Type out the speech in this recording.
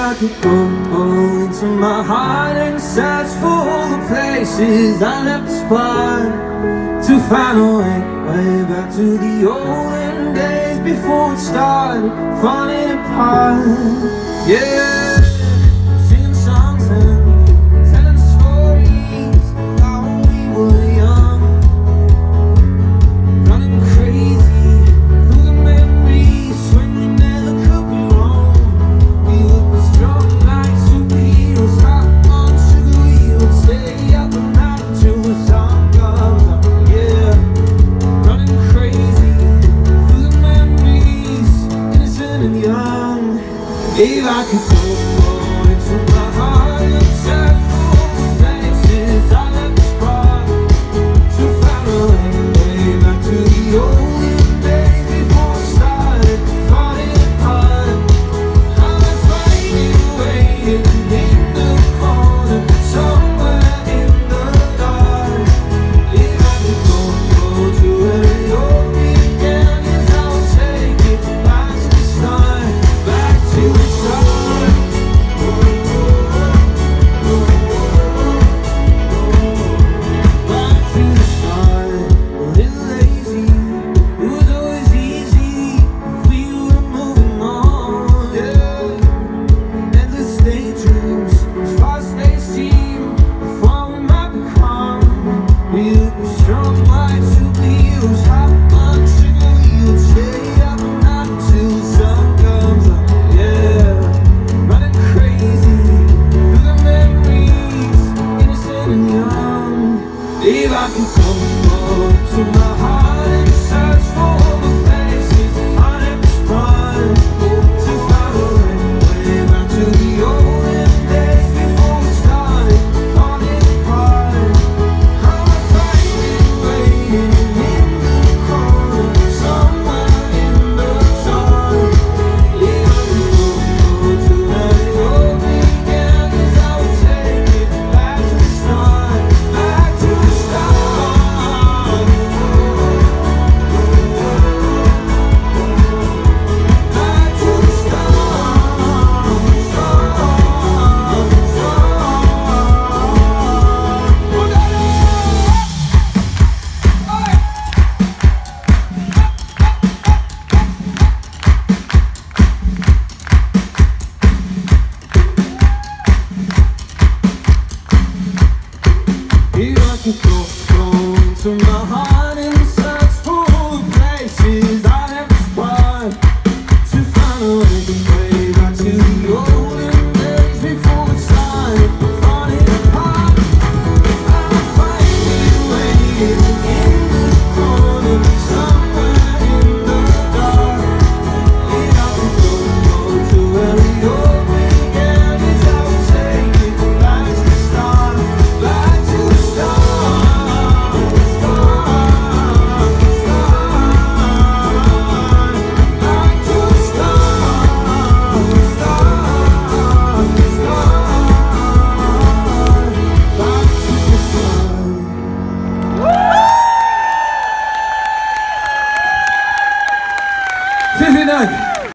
I could go into my heart and search for all the places I left the spot, to find a way back to the olden days before it started falling apart. Yeah, singing songs and telling stories about when we were young, running crazy through the memories when we never could be wrong. We would be strong like superheroes, hot on sugar. We would stay up all night until the sun comes up. Yeah, running crazy through the memories, innocent and young. If I could